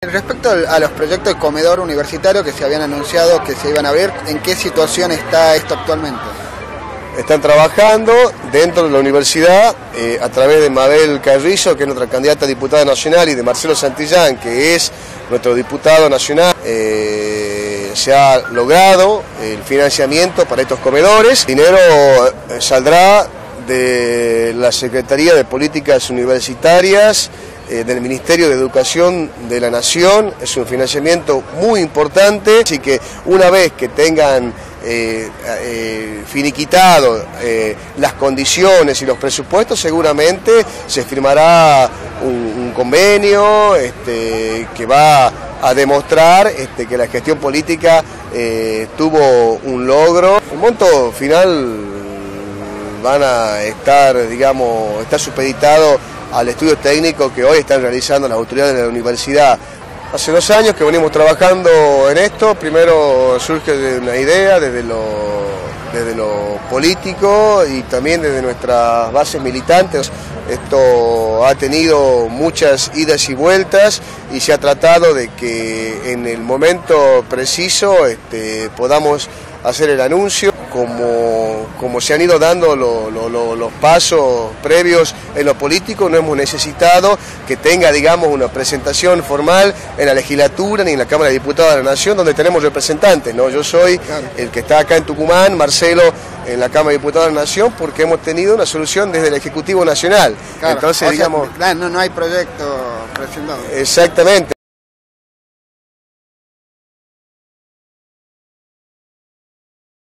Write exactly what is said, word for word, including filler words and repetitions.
Respecto a los proyectos de comedor universitario que se habían anunciado que se iban a abrir, ¿en qué situación está esto actualmente? Están trabajando dentro de la universidad eh, a través de Mabel Carrillo, que es nuestra candidata a diputada nacional, y de Marcelo Santillán, que es nuestro diputado nacional. Eh, se ha logrado el financiamiento para estos comedores. El dinero saldrá de la Secretaría de Políticas Universitarias, eh, del Ministerio de Educación de la Nación. Es un financiamiento muy importante, así que una vez que tengan eh, eh, finiquitado eh, las condiciones y los presupuestos, seguramente se firmará un, un convenio este, que va a demostrar este, que la gestión política eh, tuvo un logro. El monto final van a estar, digamos, está supeditado al estudio técnico que hoy están realizando las autoridades de la universidad. Hace dos años que venimos trabajando en esto. Primero surge de una idea desde lo, desde lo político y también desde nuestras bases militantes. Esto ha tenido muchas idas y vueltas y se ha tratado de que en el momento preciso este, podamos hacer el anuncio. Como, como se han ido dando lo, lo, lo, los pasos previos en lo político, no hemos necesitado que tenga, digamos, una presentación formal en la legislatura ni en la Cámara de Diputados de la Nación, donde tenemos representantes, ¿no? Yo soy claro. el que está acá en Tucumán, Marcelo en la Cámara de Diputados de la Nación, porque hemos tenido una solución desde el Ejecutivo Nacional. Claro. Entonces, o digamos... sea, no, no hay proyecto presentado. Exactamente.